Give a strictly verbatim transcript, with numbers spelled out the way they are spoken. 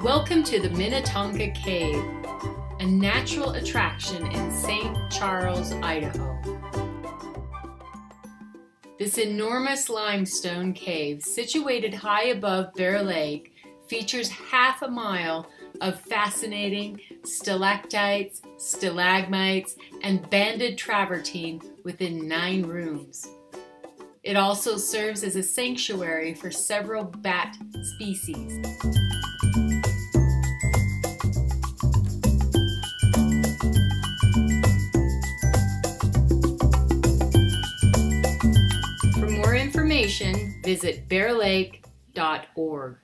Welcome to the Minnetonka Cave, a natural attraction in Saint Charles, Idaho. This enormous limestone cave, situated high above Bear Lake, features half a mile of fascinating stalactites, stalagmites, and banded travertine within nine rooms. It also serves as a sanctuary for several bat species. For more information, visit bear lake dot org.